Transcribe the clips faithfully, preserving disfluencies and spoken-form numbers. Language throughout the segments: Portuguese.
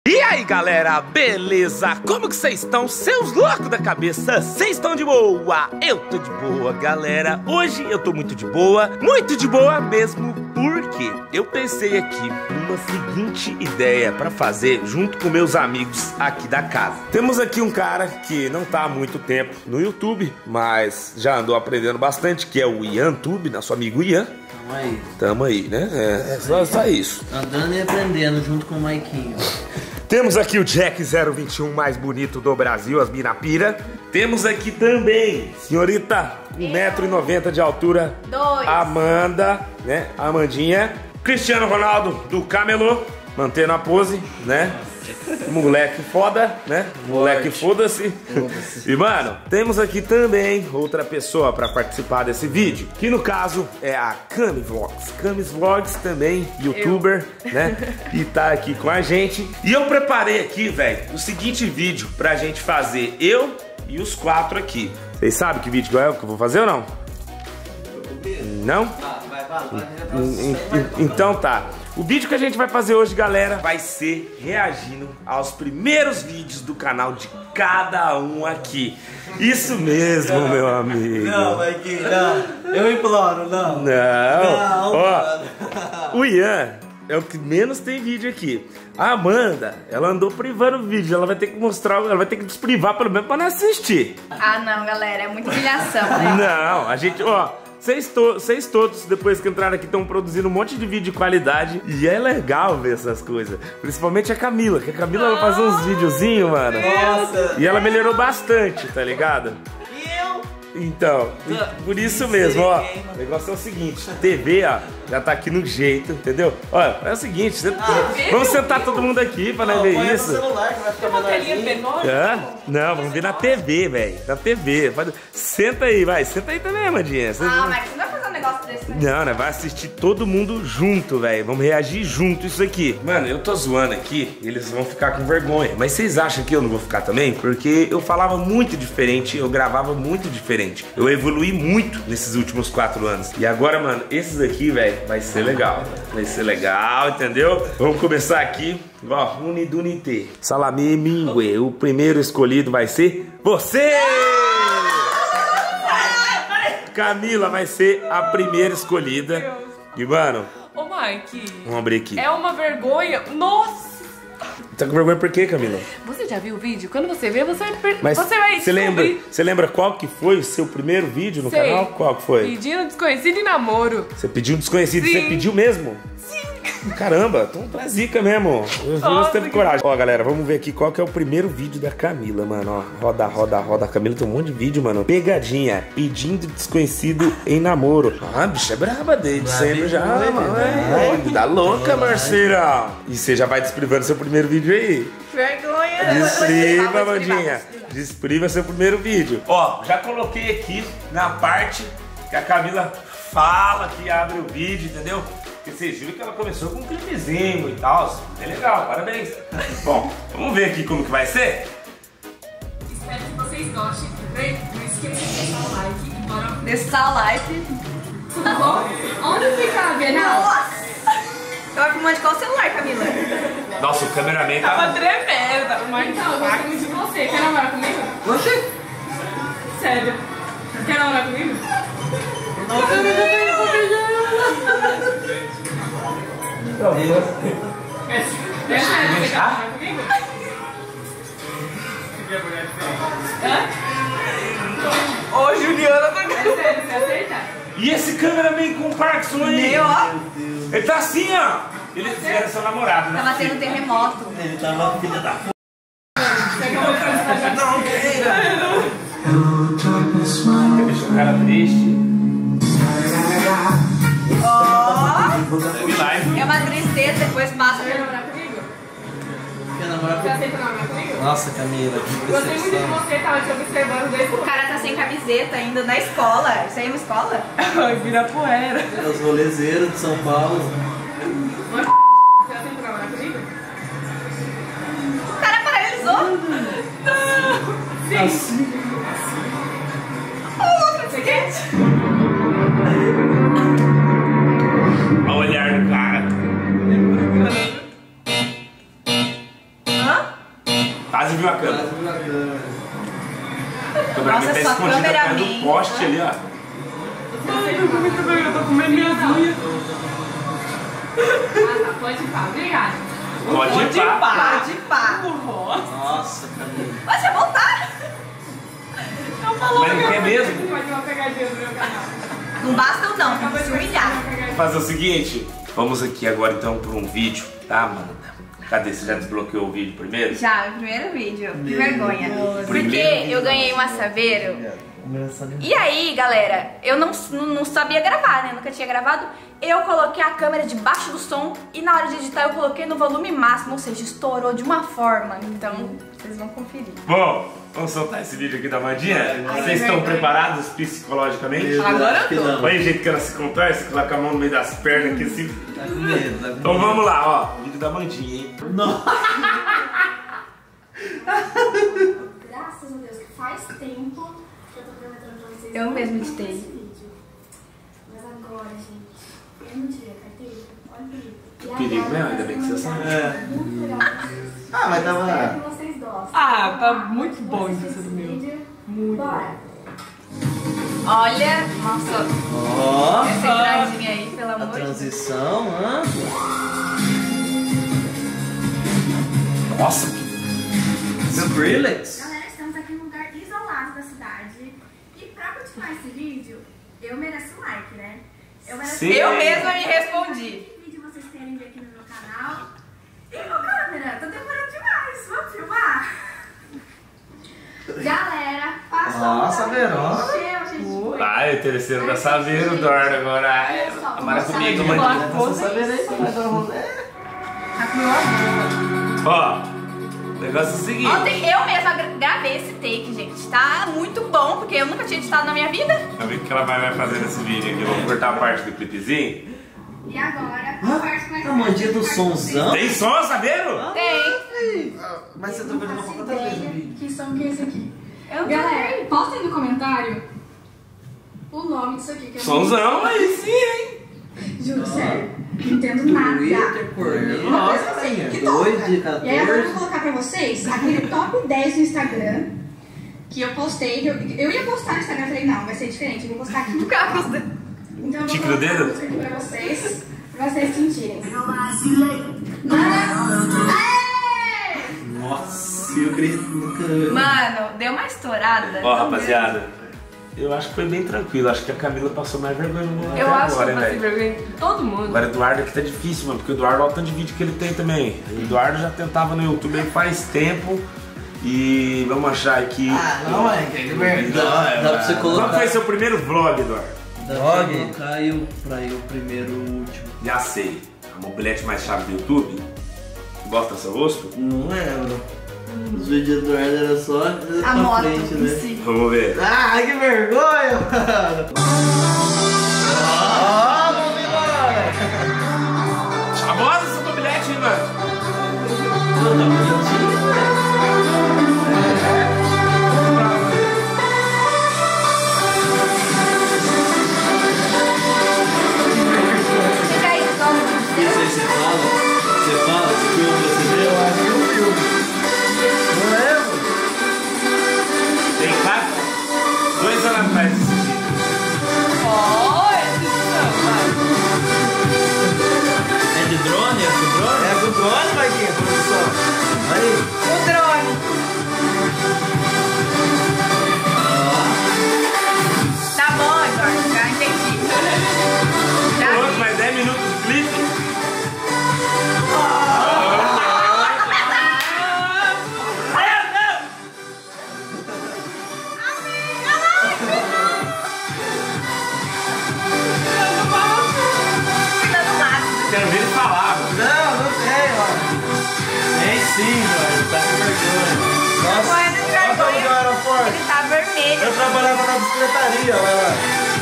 E aí galera, beleza? Como que vocês estão? Seus loucos da cabeça, vocês estão de boa? Eu tô de boa, galera. Hoje eu tô muito de boa, muito de boa mesmo, porque eu pensei aqui numa seguinte ideia pra fazer junto com meus amigos aqui da casa. Temos aqui um cara que não tá há muito tempo no YouTube, mas já andou aprendendo bastante, que é o IanTube, nosso amigo Ian. Tamo aí. Tamo aí, né? É, é só, só isso. Andando e aprendendo junto com o Maiquinho. Temos aqui o Jack zero vinte e um mais bonito do Brasil, as Minapira. Temos aqui também, senhorita, um metro e noventa de altura. Dois. Amanda, né? Amandinha. Cristiano Ronaldo, do Camelô, mantendo a pose, né? Moleque foda, né? Moleque foda-se. E, mano, temos aqui também outra pessoa pra participar desse vídeo, que no caso é a Cami Vlogs. Cami Vlogs também, youtuber, eu. né? E tá aqui com a gente. E eu preparei aqui, velho, o seguinte vídeo pra gente fazer, eu e os quatro aqui. Vocês sabem que vídeo é o que eu vou fazer ou não? Não? Vai, vai, vai. Então tá. O vídeo que a gente vai fazer hoje, galera, vai ser reagindo aos primeiros vídeos do canal de cada um aqui. Isso mesmo, não, meu amigo. Não, Maiquinho, não. Eu imploro, não. Não. Não, ó, o Ian é o que menos tem vídeo aqui. A Amanda, ela andou privando o vídeo. Ela vai ter que mostrar, ela vai ter que desprivar pelo menos pra não assistir. Ah, não, galera, é muita humilhação, né? Não, a gente, ó... Vocês to todos, depois que entraram aqui, estão produzindo um monte de vídeo de qualidade. E é legal ver essas coisas. Principalmente a Camila, que a Camila ela faz uns videozinhos, mano. Nossa. E ela melhorou bastante, tá ligado? E eu? Então, por isso mesmo, ó. O negócio é o seguinte, T V, ó, já tá aqui no jeito, entendeu? Olha, é o seguinte, você, ah, vamos sentar todo mundo aqui pra nós ver isso. Celular, que vai ficar menorzinho. É? Não, vamos ver na T V, velho. Na T V. Senta aí, vai. Senta aí também, Amandinha. Ah, mas você não vai fazer um negócio desse, né? Não, né? Vai assistir todo mundo junto, velho. Vamos reagir junto isso aqui. Mano, eu tô zoando aqui, eles vão ficar com vergonha. Mas vocês acham que eu não vou ficar também? Porque eu falava muito diferente, eu gravava muito diferente. Eu evoluí muito nesses últimos quatro anos. E agora, mano, esses aqui, velho, vai ser legal. Vai ser legal, entendeu? Vamos começar aqui. Ó, Unidunité. Salame Mingue. O primeiro escolhido vai ser você! Camila vai ser a primeira escolhida. E, mano... Ô, Mike. Vamos abrir aqui. É uma vergonha. Nossa! Tá com vergonha por quê, Camila? Você já viu o vídeo? Quando você vê, você vai, Mas você vai você lembra, você lembra qual que foi o seu primeiro vídeo no Sei. canal? Qual que foi? Pedindo desconhecido em namoro. Você pediu um desconhecido? Sim. Você pediu mesmo? Sim. Caramba, então tá zica mesmo. Eu Nossa, teve que... coragem. Ó, galera, vamos ver aqui qual que é o primeiro vídeo da Camila, mano. Ó, roda, roda, roda. A Camila tem um monte de vídeo, mano. Pegadinha, pedindo desconhecido em namoro. Ah, bicha é braba desde sempre já, mano. É, tá louca, Marceira. E você já vai desprivando seu primeiro vídeo aí? Vergonha. Despriva, Amandinha. Despriva seu primeiro vídeo. Ó, já coloquei aqui na parte que a Camila fala que abre o vídeo, entendeu? Porque vocês viram que ela começou com um clipezinho e tal. É legal, parabéns. Bom, vamos ver aqui como que vai ser. Espero que vocês gostem. Não esqueça de deixar o like e bora... Deixar o like. Tudo bom? Onde fica a Bienal? Nossa! Tava filmando de qual celular, Camila? Nossa, o cameraman Tava tá... tremendo, tava mais... Então, eu gosto muito de você. Quer namorar comigo? Você? Sério. Quer namorar comigo? É sério, você quer namorar comigo? Hã? Ô, Juliana, tá... É sério, você aceita? E esse cameraman com o Parkinson aí? Meu, ó. Ele tá assim, ó. Eles fizeram seu namorado, né? Tava tendo terremoto. Ele tava filha da p. Não, não. Deixa o cara triste. Ó. É uma tristeza, depois passa. Quer namorar comigo? Quer namorar Você comigo? aceita namorar comigo? Nossa, Camila, que Gostei muito de decepção. você, tava te observando desde O cara tá sem camiseta ainda na escola. Isso aí é uma escola? Vai virar poeira. Os rolezeiros de São Paulo. Você aceita namorar comigo? O cara paralisou. Sim. Assim. Você quer? Olha o olhar do cara. Quase viu a câmera. Quase viu a câmera. A câmera Nossa, tá sua escondida câmera atrás do minha. poste ali, ó. Ai, eu tô muito bem, eu tô comendo minhas unhas. Ah, tá, pode ir pá, obrigada. Pode ir pá. Pode pá. Nossa. Nossa, Camila. Pode voltar. Eu falo Mas não quer mesmo? Vai ter uma pegadinha no meu canal. Não basta eu não, tem que se humilhar. Fazer o seguinte, vamos aqui agora então por um vídeo, tá, Amanda? Cadê? Você já desbloqueou o vídeo primeiro? Já, o primeiro vídeo. Que vergonha. Porque Primeiro eu ganhei um assaveiro. Engraçado. E aí, galera, eu não, não, não sabia gravar, né? Nunca tinha gravado. Eu coloquei a câmera debaixo do som e na hora de editar eu coloquei no volume máximo, ou seja, estourou de uma forma. Então, vocês vão conferir. Bom, vamos soltar esse vídeo aqui da Amandinha? Ai, Vocês estão vergonha. preparados psicologicamente? Agora eu tô. Olha o jeito que ela se contorce, coloca a mão no meio das pernas aqui assim. Tá com medo, tá com Então medo. vamos lá, ó. Vídeo da Amandinha, hein? Graças a Deus que faz tempo que eu tô prometendo pra vocês. Eu não mesmo gravar editei. esse vídeo. Mas agora, gente, eu não tirei a carteira. Olha o perigo. E Perigo, agora né? Ainda bem que você sabe. É. Muito legal pra vocês. Ah, mas tava- Espero que vocês gostem. Ah, tá muito bom Vocês isso do esse meu. vídeo. Muito Bora. Olha, nossa, Ó, essa entradinha aí, pelo a amor de Deus. transição, hã? Nossa, que... Skrillex. Galera, estamos aqui num lugar isolado da cidade. E pra continuar esse vídeo, eu mereço um like, né? Eu mereço Sim. Eu mesma me respondi. Que vídeo vocês querem ver aqui no meu canal? E meu câmera, tô demorando demais. Vamos filmar? Galera, passa Nossa, Verão. Ai, o terceiro da Saveiro, dorme agora. Ai, amara comigo, Saveiro. Amandinha. Você sabendo aí como é que eu vou ver? Tá com meu avô. Ó, o negócio é o seguinte. Ontem eu mesma gra- gravei esse take, gente. Tá muito bom, porque eu nunca tinha editado na minha vida. Vamos ver o que ela vai vai fazer nesse vídeo aqui. Vamos cortar a parte do clipezinho. E agora, a parte mais A mandinha do sonzão? Tem som, Saveiro? Tem. Mas você tá vendo uma quantas vezes o vídeo? Que som que é esse aqui? Eu Galera, postem no comentário o nome disso aqui. Que eu Somzão, aí sim, hein? não- Juro, sério. Não entendo nada. Twitter, Correio. Uma coisa Nossa, assim, é que dois toca. de E aí eu vou quatorze. colocar pra vocês aquele top dez do Instagram que eu postei. Que eu, eu ia postar no Instagram, falei, não, vai ser diferente. Eu vou postar aqui no Carlos. Então eu vou Tique no colocar dedo? a música aqui pra vocês, pra vocês sentirem. Nossa, eu acredito nunca. Mano, deu uma estourada. Ó, rapaziada, eu acho que foi bem tranquilo. Acho que a Camila passou mais vergonha no mundo Eu até acho que agora, eu hein, passei velho? vergonha de todo mundo. Agora o Eduardo aqui tá difícil, mano, porque o Eduardo, olha o tanto de vídeo que ele tem também. O Eduardo já tentava no YouTube aí faz tempo. E vamos achar aqui. Ah, não, é que vergonha. Dá, dá pra você Qual colocar. foi seu primeiro vlog, Eduardo? Dá pra você colocar eu, pra eu primeiro o último. Já sei. A mobilete mais chave do YouTube. Gosta do seu rosto? Não lembro. Os vídeos do Eduardo era só A pra moto frente, em né? si. Vamos ver. Ah, que vergonha, mano! Ah, vamos embora! Famosa essa mobilete, hein, mano? Pô, tá bonitinho, né? Fica aí, só Isso aí você fala? Você fala? Você filma, você vê? Eu acho que eu filmo. Não lembro. Tem quatro, dois anos atrás esse vídeo. Ó, esse É de drone? É com drone? É com drone, Marquinhos, produção. Aí. o drone. Tá bom, Eduardo, já entendi. Já Pronto, vi. mais dez minutos de clipe. Cuidando máximo. Quero ver ele falar, mano. Não, não tem, ó. Tem sim, mano. Tá com vergonha. Nossa, Correndo de olha como vergonha. eu era forte. Ele tá vermelho. Eu trabalhava na bicicletaria, vai lá.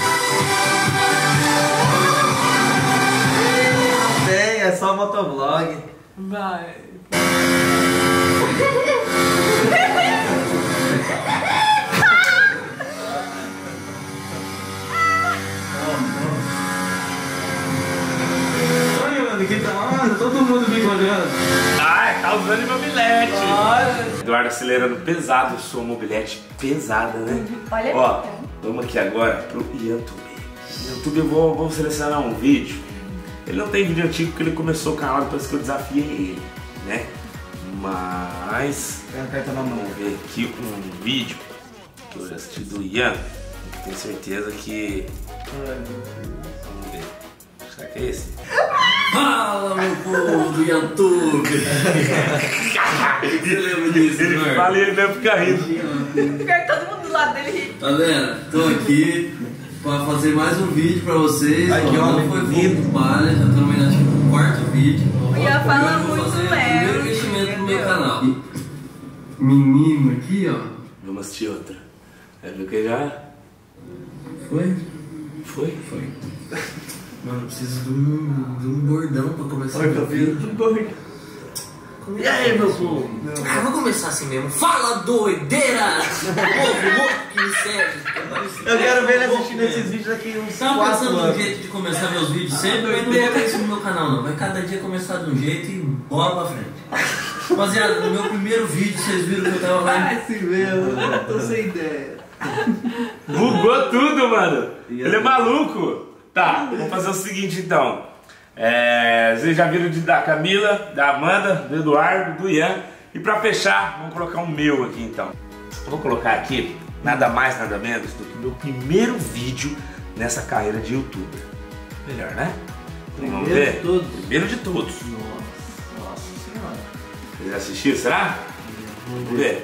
Não tem, é só motovlog. Vai. Olha, mano, que da hora, todo mundo me olhando. Ah, tá usando mobilete. mobilete. Eduardo acelerando pesado, sua mobilete pesada, né? Olha. Ó, vamos aqui agora pro YouTube. No YouTube eu vou, vou selecionar um vídeo. Ele não tem vídeo antigo porque ele começou o canal depois que eu desafiei ele, né? Mas vamos ver aqui um vídeo que eu já assisti do Ian. Tenho certeza que... Vamos ver. Será que é esse? Fala, meu povo do YouTube! Você lembra disso, Ele Eduardo? fala e ele deve ficar rindo. Pior que todo mundo do lado dele ri. Tá vendo? Tô aqui pra fazer mais um vídeo pra vocês. Ai, Ó, que não homem foi bonito. pouco palha, já tô no meio acho que do quarto vídeo. O Ian fala Agora eu vou muito fazer o primeiro leve. investimento pro meu entendeu? canal. Menino aqui, ó. Vamos assistir outra. Vai ver que já... Foi? Foi? Foi. Mano, eu preciso de um, de um bordão pra começar Olha o que eu fiz vídeo. um bordão. E aí, meu povo? Ah, vou começar assim mesmo. Fala, doideira! Povo louco que me segue. Eu quero ver ele assistindo esses vídeos aqui uns Tava quatro pensando num anos. jeito de começar meus vídeos sempre, mas não vou ter isso no meu canal não. Vai cada dia começar de um jeito e bola pra frente. Rapaziada, no meu primeiro vídeo vocês viram que eu tava lá Ai, se mesmo, eu tô sem ideia. Bugou tudo, mano. Ele é maluco. Tá, vamos fazer o seguinte então. É, vocês já viram de, da Camila, da Amanda, do Eduardo, do Ian. E pra fechar, vamos colocar um meu aqui então. Eu vou colocar aqui nada mais, nada menos do que meu primeiro vídeo nessa carreira de youtuber. Melhor, né? Então, vamos Primeiro ver? de todos. Primeiro de todos. Nossa, nossa senhora. Vocês assistiram, será? Vamos ver.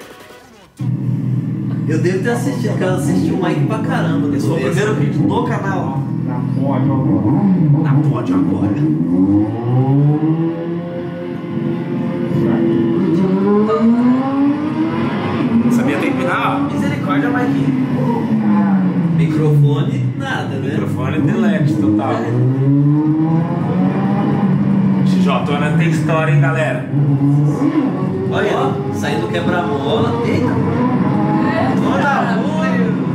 Eu devo ter assistido, porque eu assisti o Mike pra caramba. Esse foi o primeiro vídeo do canal. Na pódio agora. Sabia terminar? Misericórdia, Mike. Microfone, nada, né? Microfone delete total. X J tem história, hein, galera? Olha, ó, saindo quebra-mola. Eita. Toda rua.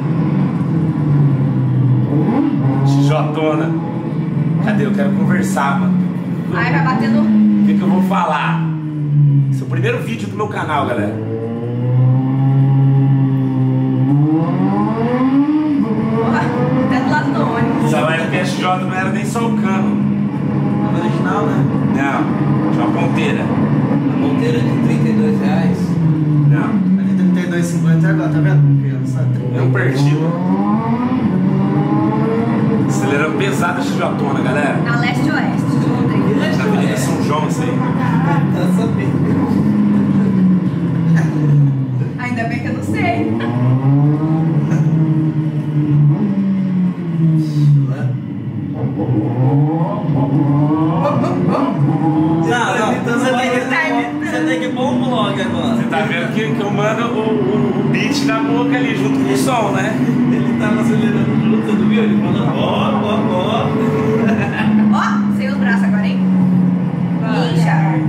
X J. Cadê? Eu quero conversar, mano. Ai, vai batendo. O que, que eu vou falar? Esse é o primeiro vídeo do meu canal, galera. Até do lado do ônibus. Essa época X J não era nem só o cano. Original, né? Não, tinha uma ponteira. A ponteira de trinta e dois reais. Não, Ali trinta e dois e cinquenta agora, tá vendo? Criança, é um perdido. Acelerando pesado a X J, galera. A leste-oeste de Londrina. Na Avenida São João, isso aí. Tá sabendo. Ainda bem que eu não sei. Não, então você tem que, você tem que pôr um vlog agora. Você tá vendo que, que eu mando o, o, o beat na boca ali junto com o som, né? Ele tava acelerando junto, você não viu? Ele falando ó, ó, ó. Ó, sem os braços agora, hein? Ixi.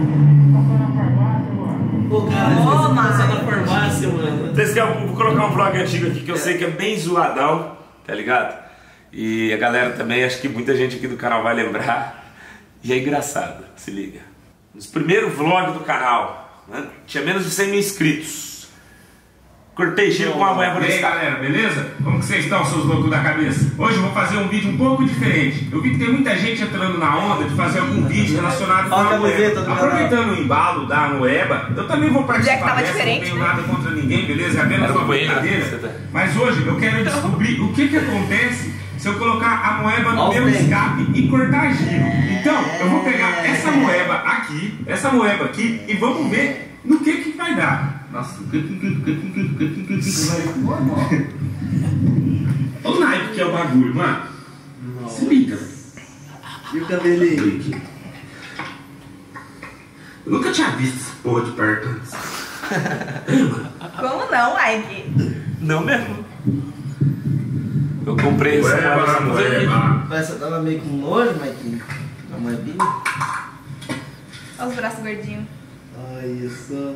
Pô, cara, Ô, você passar mãe. na farmácia, mano. Vocês querem, vou colocar um vlog antigo aqui que eu sei que é bem zoadão, tá ligado? E a galera também, acho que muita gente aqui do canal vai lembrar. E é engraçado, se liga. Nos primeiros vlogs do canal, né, tinha menos de cem mil inscritos. Cortei Chile com uma moeba no E aí, estado. galera, beleza? Como que vocês estão, seus loucos da cabeça? Hoje eu vou fazer um vídeo um pouco diferente. Eu vi que tem muita gente entrando na onda de fazer algum vídeo relacionado com Olha a a camiseta moeba. do Aproveitando o embalo da moeba, eu também vou Onde é que participar tava dessa, diferente, não tenho né? nada contra ninguém, beleza? É apenas Era uma um coelho, brincadeira. você tá- Mas hoje eu quero descobrir o que que acontece se eu colocar a moeba no Olha os meu dentes. escape e cortar giro. Então, eu vou pegar essa moeba aqui, essa moeba aqui, e vamos ver no que que vai dar. Nossa, o que que que que que que que que vai dar? Olha o naipe que é o bagulho, mano. Se liga. E o cabelinho? Eu nunca tinha visto essa porra de perto antes. Como não, Mike? Não mesmo. Eu comprei essa Moeba, moeba. moeba. Essa tava meio com nojo, Mike. A moebinha. Olha os braços gordinhos. Olha isso.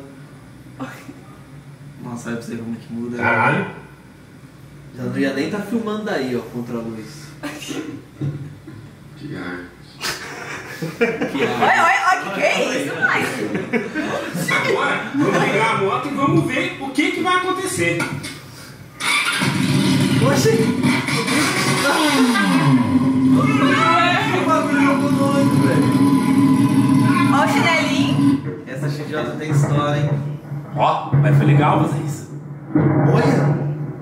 Nossa, olha pra você como é que muda. Caralho. Já não ia nem tá filmando daí, ó, contra a luz. Que ar. Que Olha, olha, olha, que que é isso, Mike? agora vamos pegar a moto e vamos ver o que, que vai acontecer. Oxi! O bagulho ficou doido, velho. Ó o chinelinho. Essa X J tem história, hein? Ó, mas foi legal fazer isso. Olha!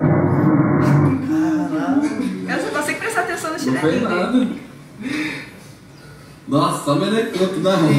Caralho! Eu só consigo prestar atenção no Não foi chinelinho dele. nada. Nossa, só melecanto da rua.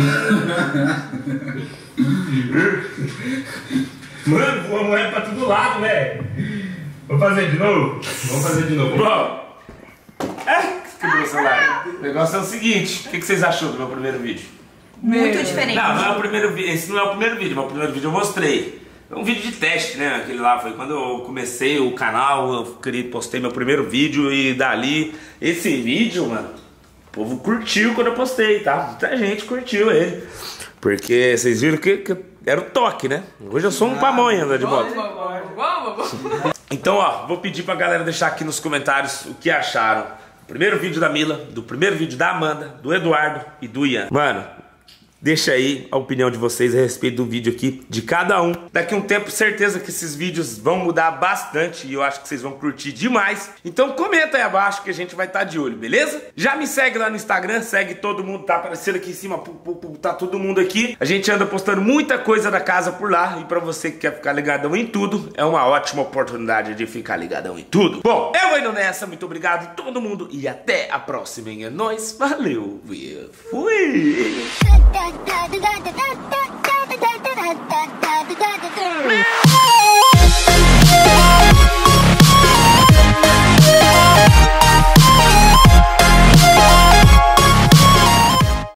Mano, voa moeda pra todo lado, velho. Vamos fazer de novo? Vamos fazer de novo. Bom, é, quebrou o celular. O negócio é o seguinte, o que, que vocês achou do meu primeiro vídeo? Muito diferente. Não, não é o primeiro vídeo, esse não é o primeiro vídeo, mas o primeiro vídeo eu mostrei. É um vídeo de teste, né? Aquele lá foi quando eu comecei o canal, eu criei, postei meu primeiro vídeo e dali, esse vídeo, mano, o povo curtiu quando eu postei, tá? Muita gente curtiu ele. Porque vocês viram que, que era o toque, né? Hoje eu sou um pamonha andando de moto. Vamos, vamos. Então, ó, vou pedir pra galera deixar aqui nos comentários o que acharam do primeiro vídeo da Mila, do primeiro vídeo da Amanda, do Eduardo e do Ian. Mano, deixa aí a opinião de vocês a respeito do vídeo aqui, de cada um. Daqui a um tempo, certeza que esses vídeos vão mudar bastante e eu acho que vocês vão curtir demais. Então comenta aí abaixo que a gente vai estar de olho, beleza? Já me segue lá no Instagram, segue todo mundo, tá aparecendo aqui em cima, tá todo mundo aqui. A gente anda postando muita coisa da casa por lá e pra você que quer ficar ligadão em tudo, é uma ótima oportunidade de ficar ligadão em tudo. Bom, eu vou indo nessa, muito obrigado a todo mundo e até a próxima, hein? É nóis, valeu e fui!